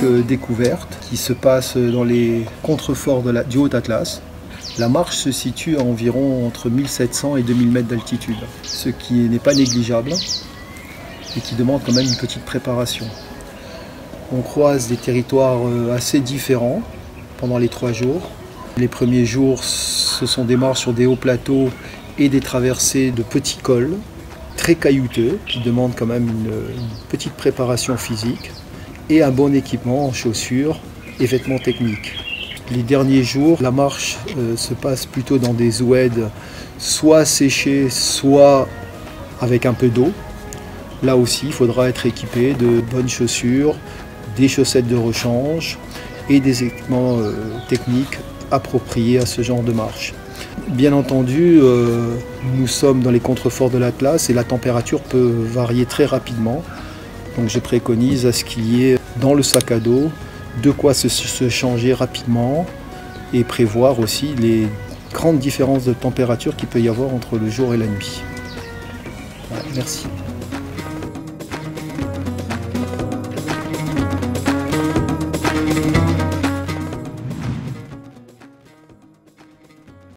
magnifique découverte qui se passe dans les contreforts du Haut-Atlas. La marche se situe à environ entre 1700 et 2000 mètres d'altitude, ce qui n'est pas négligeable et qui demande quand même une petite préparation. On croise des territoires assez différents pendant les 3 jours. Les premiers jours, ce sont des marches sur des hauts plateaux et des traversées de petits cols très caillouteux qui demandent quand même une petite préparation physique et un bon équipement en chaussures et vêtements techniques. Les derniers jours, la marche se passe plutôt dans des oueds soit séchés, soit avec un peu d'eau. Là aussi, il faudra être équipé de bonnes chaussures, des chaussettes de rechange et des équipements techniques appropriés à ce genre de marche. Bien entendu, nous sommes dans les contreforts de l'Atlas et la température peut varier très rapidement. Donc je préconise à ce qu'il y ait dans le sac à dos de quoi se changer rapidement et prévoir aussi les grandes différences de température qu'il peut y avoir entre le jour et la nuit. Voilà, merci.